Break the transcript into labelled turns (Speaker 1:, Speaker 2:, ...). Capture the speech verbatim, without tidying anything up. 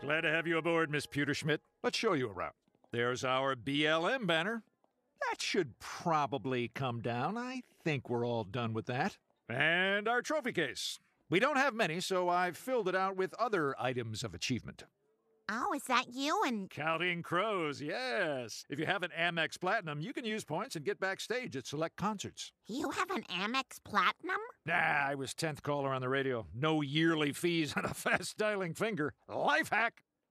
Speaker 1: Glad to have you aboard, Miss Pewterschmidt. Let's show you around. There's our B L M banner. That should probably come down. I think we're all done with that. And our trophy case. We don't have many, so I've filled it out with other items of achievement.
Speaker 2: Oh, is that you and...
Speaker 1: Counting Crows, yes. If you have an Amex Platinum, you can use points and get backstage at select concerts.
Speaker 2: You have an Amex Platinum?
Speaker 1: Nah, I was tenth caller on the radio. No yearly fees on a fast dialing finger. Life hack.